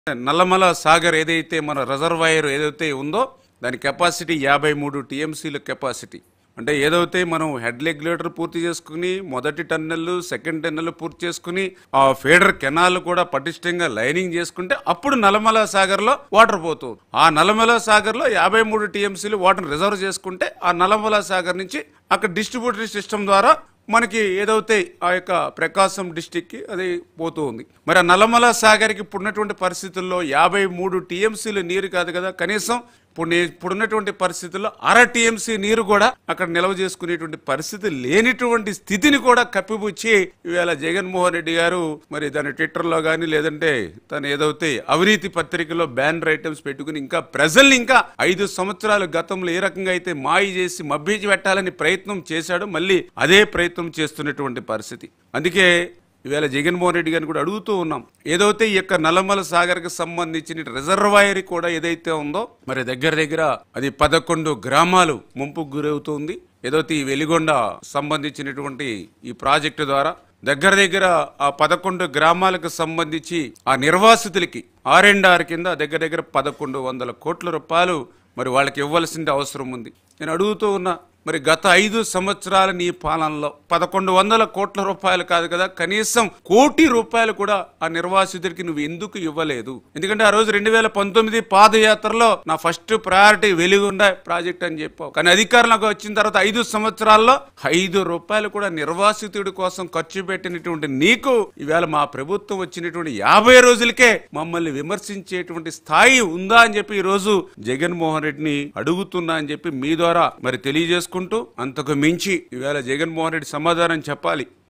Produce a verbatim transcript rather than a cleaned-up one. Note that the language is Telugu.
నల్లమల సాగర్ ఏదైతే మన రిజర్వాయర్ ఏదైతే ఉందో దాని కెపాసిటీ యాభై మూడు టీఎంసీల కెపాసిటీ. అంటే ఏదైతే మనం హెడ్ రెగ్యులేటర్ పూర్తి చేసుకుని మొదటి టన్నెల్ సెకండ్ టన్నెల్ పూర్తి చేసుకుని ఆ ఫీడర్ కెనాల్ కూడా పటిష్టంగా లైనింగ్ చేసుకుంటే అప్పుడు నల్లమల సాగర్లో వాటర్ పోతుంది. ఆ నల్లమల సాగర్లో యాభై మూడు టీఎంసీలు వాటర్ రిజర్వ్ చేసుకుంటే ఆ నల్లమల సాగర్ నుంచి అక్కడ డిస్ట్రిబ్యూటరీ సిస్టమ్ ద్వారా మనకి ఏదైతే ఆ యొక్క ప్రకాశం డిస్టిక్కి అది పోతూ ఉంది. మరి ఆ నల్లమల సాగర్కి ఇప్పుడున్నటువంటి పరిస్థితుల్లో యాభై మూడు టీఎంసీలు నీరు కాదు కదా, కనీసం ఇప్పుడు ఇప్పుడున్నటువంటి పరిస్థితుల్లో అర టీఎంసీ నీరు కూడా అక్కడ నిల్వ చేసుకునేటువంటి పరిస్థితి లేనిటువంటి స్థితిని కూడా కప్పిపుచ్చి ఇవాళ జగన్మోహన్ రెడ్డి గారు మరి దాని ట్విట్టర్లో కానీ లేదంటే తను ఏదైతే అవినీతి పత్రికలో బ్యానర్ ఐటమ్స్ పెట్టుకుని ఇంకా ప్రజల్ని ఇంకా ఐదు సంవత్సరాలు గతంలో ఏ రకంగా అయితే మాయ చేసి మభ్యచి పెట్టాలని ప్రయత్నం చేశాడో మళ్ళీ అదే ప్రయత్నం చేస్తున్నటువంటి పరిస్థితి. అందుకే ఇవాళ జగన్మోహన్ రెడ్డి గారిని కూడా అడుగుతూ ఉన్నాం, ఏదైతే ఈ యొక్క నల్లమల సాగర్కి సంబంధించిన రిజర్వాయర్ కూడా ఏదైతే ఉందో మరి దగ్గర దగ్గర అది పదకొండు గ్రామాలు ముంపుకు గురవుతుంది. ఏదైతే ఈ వెలిగొండ సంబంధించినటువంటి ఈ ప్రాజెక్టు ద్వారా దగ్గర దగ్గర ఆ పదకొండు గ్రామాలకు సంబంధించి ఆ నిర్వాసితులకి ఆర్ అండ్ ఆర్ కింద దగ్గర దగ్గర పదకొండు వందల కోట్ల రూపాయలు మరి వాళ్ళకి ఇవ్వాల్సిన అవసరం ఉంది. నేను అడుగుతూ ఉన్నా, మరి గత ఐదు సంవత్సరాల నీ పాలనలో పదకొండు వందల కోట్ల రూపాయలు కాదు కదా, కనీసం కోటి రూపాయలు కూడా ఆ నిర్వాసితుడికి నువ్వు ఎందుకు ఇవ్వలేదు? ఎందుకంటే ఆ రోజు రెండు వేల పంతొమ్మిది పాదయాత్రలో నా ఫస్ట్ ప్రయారిటీ వెలిగొండ ప్రాజెక్ట్ అని చెప్పావు. కానీ అధికారంలోకి వచ్చిన తర్వాత ఐదు సంవత్సరాల్లో ఐదు రూపాయలు కూడా నిర్వాసితుడి కోసం ఖర్చు పెట్టినటువంటి నీకు ఇవాళ మా ప్రభుత్వం వచ్చినటువంటి యాభై రోజులకే మమ్మల్ని విమర్శించేటువంటి స్థాయి ఉందా అని చెప్పి ఈ రోజు జగన్మోహన్ రెడ్డిని అడుగుతున్నా అని చెప్పి మీ ద్వారా మరి తెలియజేసుకుంటూ, అంతకు మించి ఇవాళ జగన్మోహన్ రెడ్డి సమాధానం చెప్పాలి.